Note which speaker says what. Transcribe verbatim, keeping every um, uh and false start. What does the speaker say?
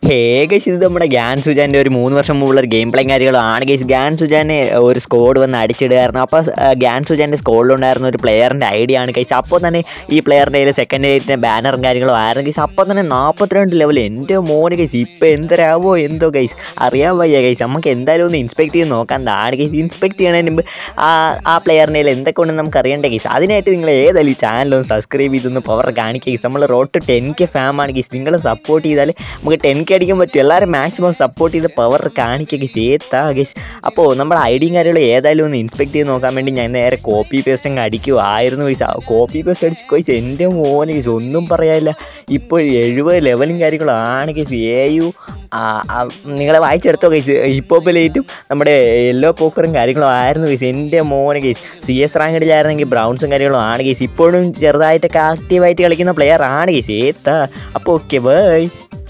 Speaker 1: Hey guys, ഇത് നമ്മുടെ ഗ്യാൻ സുജാൻ്റെ ഒരു മൂന്ന് വർഷം മുമ്പുള്ള ഒരു ഗെയിം പ്ലേയും കാര്യങ്ങളാണ് ഗൈസ്. ഗ്യാൻ സുജാനെ ഒരു സ്കോഡ് വന്ന് അടിച്ചിടുമായിരുന്നു. അപ്പോൾ ഗ്യാൻ സുജാൻ്റെ സ്കോഡിലുണ്ടായിരുന്ന ഒരു പ്ലെയറിൻ്റെ ഐഡിയ ആണ് ഗൈസ്. അപ്പോൾ തന്നെ ഈ പ്ലെയറിൻ്റെ കയ്യിൽ സെക്കൻഡ് എയ്റ്റിൻ്റെ ബാനറും കാര്യങ്ങളും ആയിരുന്നു ഗൈസ്. അപ്പോൾ തന്നെ നാൽപ്പത്തിരണ്ട് ലെവൽ. എൻ്റെ മോന് ഗൈസ് ഇപ്പോൾ എന്തരാവോ എന്തോ ഗൈസ്, അറിയാൻ വയ്യ ഗൈസ്. നമുക്ക് എന്തായാലും ഒന്ന് ഇൻസ്പെക്ട് ചെയ്ത് നോക്കാൻ എന്താണ് ഗൈസ്. ഇൻസ്പെക്ട് ചെയ്യണതിന് മുമ്പ് ആ ആ പ്ലെയറിൻ്റെ കയ്യിൽ എന്തൊക്കെ ഉണ്ടെന്ന് നമുക്ക് അറിയണ്ടേ ഗൈസ്. അതിനായിട്ട് നിങ്ങൾ ഏതായാലും ഈ ചാനലൊന്ന് സബ്സ്ക്രൈബ് ചെയ്തൊന്ന് പവർ കാണിക്കുക ഗൈസ്. നമ്മൾ റോഡ് ടു ടെൻ കെ ഫാമാണ് ഗൈസ്. നിങ്ങൾ സപ്പോർട്ട് ചെയ്താൽ നമുക്ക് ടെൻ കെ അടിക്കാൻ പറ്റും. എല്ലാവരും മാക്സിമം സപ്പോർട്ട് ചെയ്ത് പവർ കാണിക്കുക ഗൈസ്. ഏത്താ ഗൈസ്. അപ്പോൾ നമ്മുടെ ഐഡിയും കാര്യങ്ങളും ഏതായാലും ഒന്ന് ഇൻസ്പെക്ട് ചെയ്ത് നോക്കാൻ വേണ്ടി ഞാൻ നേരെ കോപ്പി പേസ്റ്റ് അങ്ങ് അടിക്കുമായിരുന്നു ഗൈസ്. കോപ്പി പേസ്റ്റ് അടിച്ച് ഗൈസ് എൻ്റെ മോന് ഗൈസ് ഒന്നും പറയാനില്ല. ഇപ്പോൾ എഴുപത് ലെവലും കാര്യങ്ങളും ആണ് ഗൈസ്. എ യു നിങ്ങളെ വായിച്ചെടുത്തോ ഗൈസ്. ഹിപ്പോപ്പിലേറ്റും നമ്മുടെ യെല്ലോ പോക്കറും കാര്യങ്ങളും ആയിരുന്നു ഗൈസ്. എൻ്റെ മോനെ ഗൈസ് സി എസ് റാങ്കിഡിലായിരുന്നെങ്കിൽ ബ്രൗൺസും കാര്യങ്ങളും ആണ് ഗൈസ്. ഇപ്പോഴും ചെറുതായിട്ടൊക്കെ ആക്റ്റീവായിട്ട് കളിക്കുന്ന പ്ലെയർ ആണ് ഗൈസ്. ഏത്താ. അപ്പോൾ ഓക്കെ ബൈ.